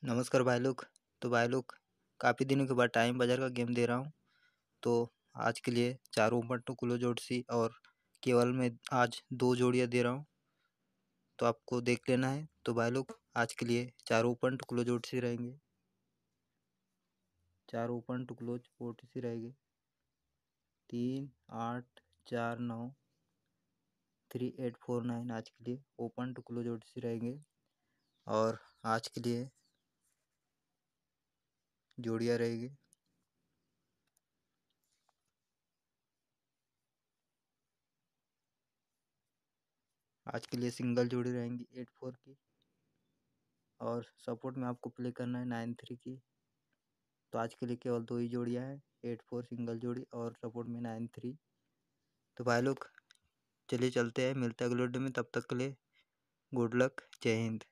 नमस्कार भाई लोग। तो भाई लोग, काफ़ी दिनों के बाद टाइम बाजार का गेम दे रहा हूँ। तो आज के लिए 4 ओपन टू क्लोज जोड़सी और केवल मैं आज 2 जोड़ियाँ दे रहा हूँ, तो आपको देख लेना है। तो भाई लोग, आज के लिए 4 ओपन टू क्लोज ओटीसी रहेंगे। 4 ओपन टू क्लोज ओटीसी रहेंगे। 3 8 4 9 3 8 4 9 आज के लिए ओपन टू क्लोज ओटीसी रहेंगे। और आज के लिए जोड़ियाँ रहेगी। आज के लिए सिंगल जोड़ी रहेंगी 8 4 की, और सपोर्ट में आपको प्ले करना है 9 3 की। तो आज के लिए केवल 2 ही जोड़ियाँ हैं, 8 4 सिंगल जोड़ी और सपोर्ट में 9 3। तो भाई लोग, चलिए चलते हैं, मिलते हैं अगले वीडियो में। तब तक के लिए गुड लक, जय हिंद।